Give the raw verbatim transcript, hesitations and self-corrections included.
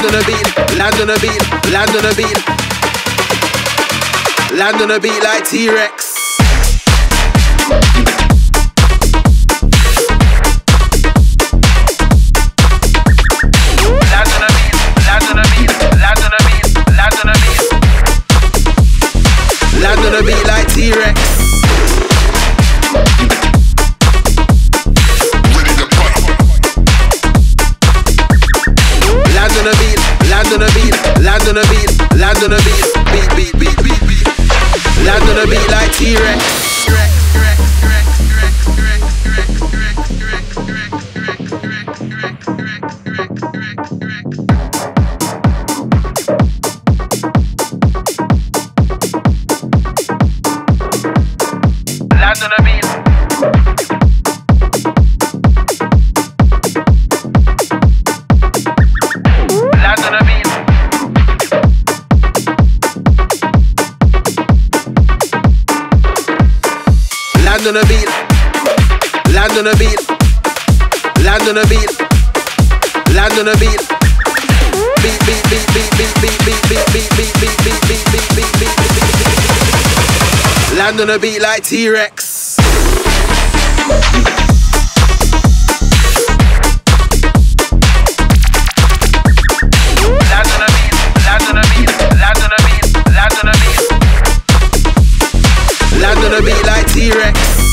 land on a beat, land on a beat, land on a beat, land on a beat like T-Rex. Land on a beat like T-Rex. Ready to fight. Land on a beat, land on a beat, land on a beat, land on a beat, beat, beat, beat, beat, beat. Land on a beat like T-Rex. Land on a beat. Land on a beat. Land on a beat. Land on a beat. Land on a beat. Land on a beat. Beat beat beat beat beat beat beat beat beat beat beat beat beat beat beat beat beat. Land on a beat like T-Rex. Land on a beat, land on a beat, land on a beat, land on a beat, land on a beat like T-Rex.